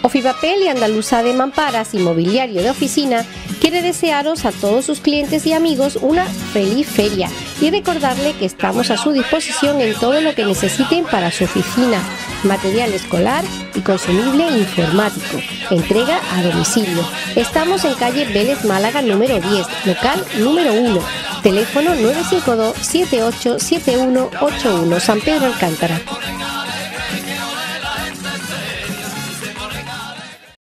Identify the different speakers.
Speaker 1: Ofipapel y Andaluza de Mamparas, inmobiliario de oficina, quiere desearos a todos sus clientes y amigos una feliz feria y recordarle que estamos a su disposición en todo lo que necesiten para su oficina, material escolar y consumible informático, entrega a domicilio. Estamos en calle Vélez Málaga número 10, local número 1, teléfono 952 787181, San Pedro Alcántara.